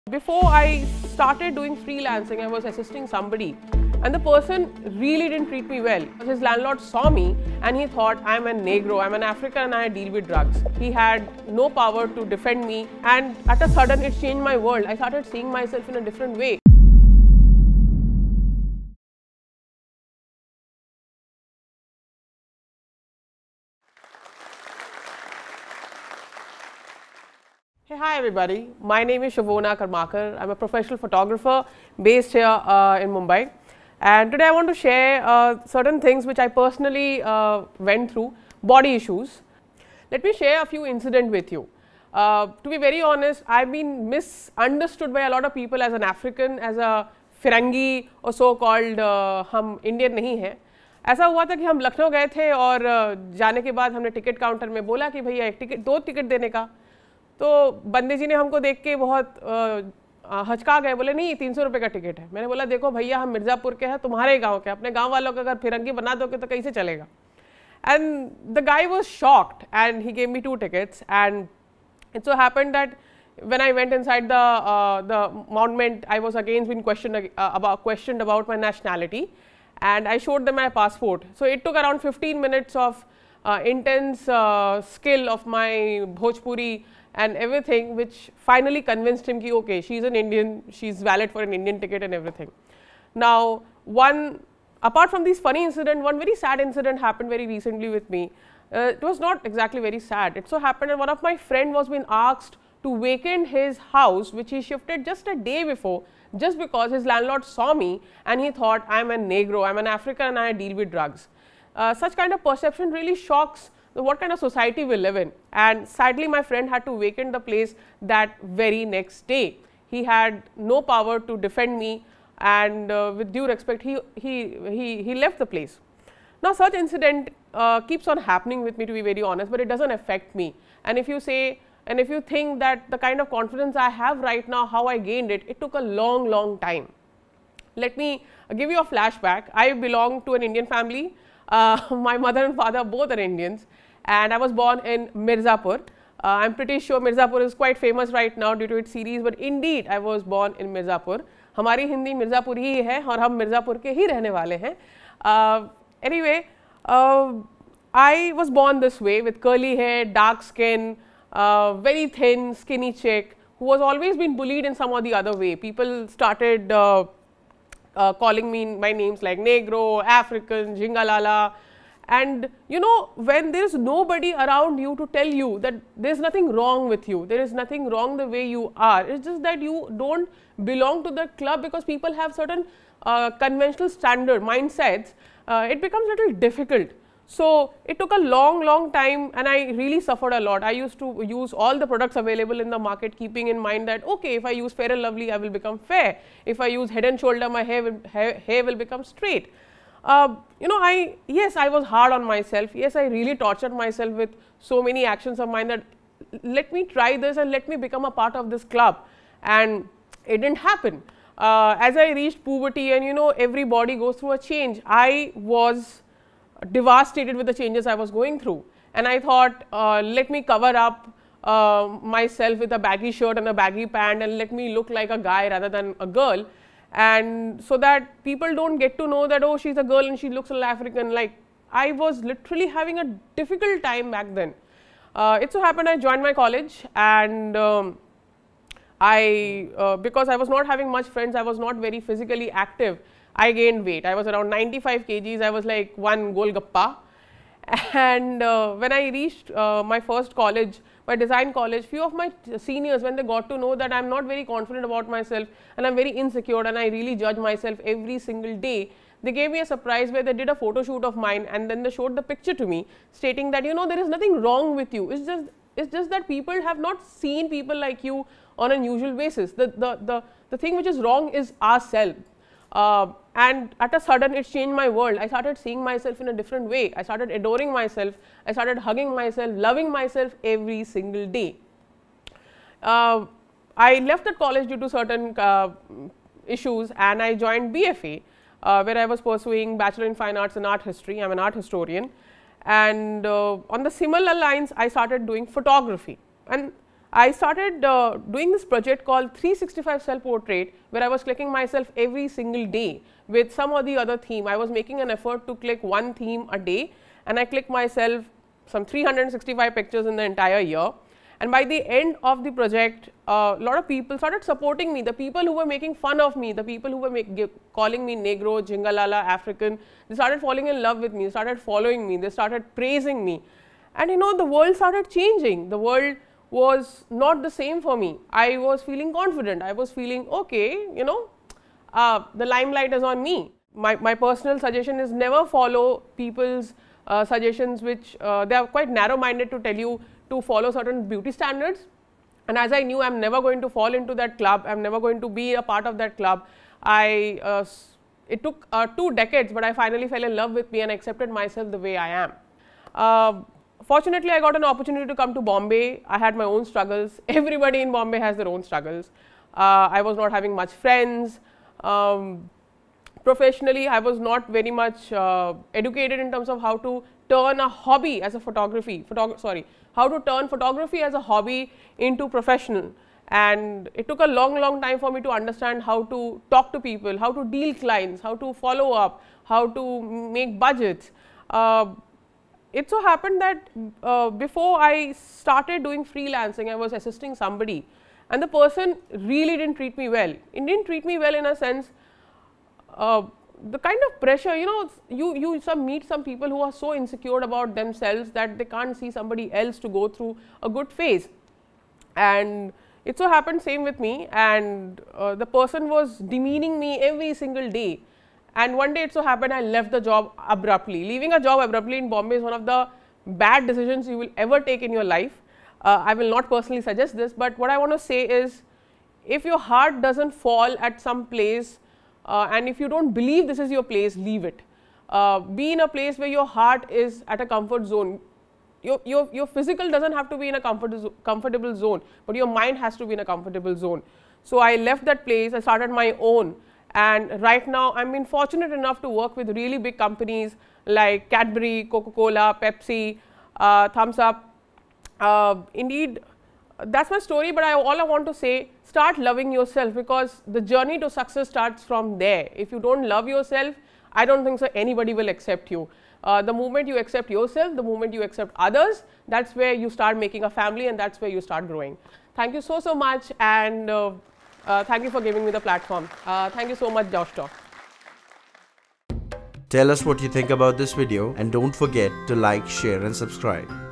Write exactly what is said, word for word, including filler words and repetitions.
Before I started doing freelancing, I was assisting somebody and the person really didn't treat me well. His landlord saw me and he thought I'm a Negro, I'm an African and I deal with drugs. He had no power to defend me, and at a sudden it changed my world. I started seeing myself in a different way. Hey, hi everybody. My name is Shovona Karmakar. I'm a professional photographer based here uh, in Mumbai. And today I want to share uh, certain things which I personally uh, went through, body issues. Let me share a few incidents with you. Uh, to be very honest, I've been misunderstood by a lot of people as an African, as a Firangi or so-called uh, हम Indian नहीं हैं. ऐसा हुआ था कि हम लखनऊ गए थे और uh, जाने के बाद हमने टिकट काउंटर में बोला कि भैया एक टिकट दो टिकट देने का, तो बंदे जी ने हमको देख के बहुत आ, हचका गए, बोले नहीं तीन सौ रुपये का टिकट है. मैंने बोला देखो भैया हम मिर्ज़ापुर के हैं, तुम्हारे गांव के, अपने गांव वालों का अगर फिरंगी बना दोगे तो कैसे चलेगा. And the guy was shocked and he gave me two tickets. And it so happened that when I went inside the uh, the monument, I was again been questioned uh, about questioned about my nationality, and I showed them my passport. So it took around fifteen minutes of uh, intense uh, skill of my Bhojpuri and everything, which finally convinced him ki okay, she's an Indian, she's valid for an Indian ticket and everything. Now, one apart from these funny incident, one very sad incident happened very recently with me. Uh, it was not exactly very sad. It so happened that one of my friend was being asked to vacate his house, which he shifted just a day before, just because his landlord saw me and he thought I'm a Negro, I'm an African and I deal with drugs. Uh, such kind of perception really shocks what kind of society we live in, and sadly my friend had to vacate the place that very next day. He had no power to defend me, and uh, with due respect he, he, he, he left the place. Now such incident uh, keeps on happening with me, to be very honest, but it doesn't affect me. And if you say and if you think that the kind of confidence I have right now, how I gained it, it took a long long time. Let me give you a flashback. I belong to an Indian family. Uh, my mother and father both are Indians, and I was born in Mirzapur. Uh, I'm pretty sure Mirzapur is quite famous right now due to its series, but indeed I was born in Mirzapur. हमारी हिंदी मिर्ज़ापुर ही है और हम मिर्ज़ापुर के ही रहने वाले हैं. Uh, anyway, uh, I was born this way with curly hair, dark skin, uh, very thin, skinny chick who was always been bullied in some or the other way. People started uh, uh, calling me by names like Negro, African, Jingalala. And you know, when there is nobody around you to tell you that there is nothing wrong with you, there is nothing wrong the way you are, it's just that you don't belong to the club because people have certain uh, conventional standard mindsets, uh, it becomes a little difficult. So it took a long long time and I really suffered a lot. I used to use all the products available in the market, keeping in mind that okay, if I use Fair and Lovely I will become fair, if I use Head and Shoulder my hair will, hair, hair will become straight. Uh, you know, I yes I was hard on myself, yes I really tortured myself with so many actions of mine that let me try this and let me become a part of this club, and it didn't happen. Uh, as I reached puberty, and you know everybody goes through a change, I was devastated with the changes I was going through, and I thought uh, let me cover up uh, myself with a baggy shirt and a baggy pant and let me look like a guy rather than a girl, and so that people don't get to know that oh she's a girl and she looks like African. Like I was literally having a difficult time back then. Uh, it so happened I joined my college, and um, I uh, because I was not having much friends, I was not very physically active, I gained weight. I was around ninety-five kilograms, I was like one golgappa. And uh, when I reached uh, my first college, my design college, few of my seniors, when they got to know that I am not very confident about myself and I am very insecure and I really judge myself every single day, they gave me a surprise where they did a photo shoot of mine and then they showed the picture to me stating that you know there is nothing wrong with you, it's just it's just that people have not seen people like you on an usual basis. The, the, the, the thing which is wrong is ourselves. Uh, and at a sudden it changed my world. I started seeing myself in a different way. I started adoring myself. I started hugging myself, loving myself every single day. Uh, I left that college due to certain uh, issues and I joined B F A, uh, where I was pursuing Bachelor in Fine Arts and Art History. I am an art historian, and uh, on the similar lines I started doing photography. And I started uh, doing this project called three sixty-five Self Portrait, where I was clicking myself every single day with some or the other theme. I was making an effort to click one theme a day, and I clicked myself some three hundred sixty-five pictures in the entire year. And by the end of the project, a uh, lot of people started supporting me. The people who were making fun of me, the people who were make, give, calling me Negro, Jingalala, African, they started falling in love with me, they started following me, they started praising me. And you know, the world started changing. The world was not the same for me. I was feeling confident. I was feeling, okay, you know, uh, the limelight is on me. My, my personal suggestion is never follow people's uh, suggestions which uh, they are quite narrow-minded to tell you to follow certain beauty standards. And as I knew, I'm never going to fall into that club, I'm never going to be a part of that club. I, uh, it took uh, two decades, but I finally fell in love with me and accepted myself the way I am. Uh, fortunately, I got an opportunity to come to Bombay. I had my own struggles. Everybody in Bombay has their own struggles. Uh, I was not having much friends. Um, professionally, I was not very much uh, educated in terms of how to turn a hobby as a photography, photog sorry, how to turn photography as a hobby into professional. And it took a long, long time for me to understand how to talk to people, how to deal clients, how to follow up, how to make budgets. Uh, it so happened that uh, before I started doing freelancing, I was assisting somebody, and the person really didn't treat me well. It didn't treat me well in a sense, uh, the kind of pressure, you know, you, you some meet some people who are so insecure about themselves that they can't see somebody else to go through a good phase. And it so happened same with me, and uh, the person was demeaning me every single day. And one day it so happened I left the job abruptly. Leaving a job abruptly in Bombay is one of the bad decisions you will ever take in your life. Uh, I will not personally suggest this, but what I want to say is, if your heart doesn't fall at some place, Uh, and if you don't believe this is your place, leave it. Uh, be in a place where your heart is at a comfort zone. Your, your, your physical doesn't have to be in a comfort zo comfortable zone, but your mind has to be in a comfortable zone. So I left that place, I started my own, and right now I'm been fortunate enough to work with really big companies like Cadbury, Coca-Cola, Pepsi, uh, Thumbs Up. Uh, indeed, that's my story, but I, all I want to say, start loving yourself, because the journey to success starts from there. If you don't love yourself, I don't think so anybody will accept you. Uh, the moment you accept yourself, the moment you accept others, that's where you start making a family, and that's where you start growing. Thank you so, so much, and uh, uh, thank you for giving me the platform. Uh, thank you so much, Josh Talk. Tell us what you think about this video, and don't forget to like, share and subscribe.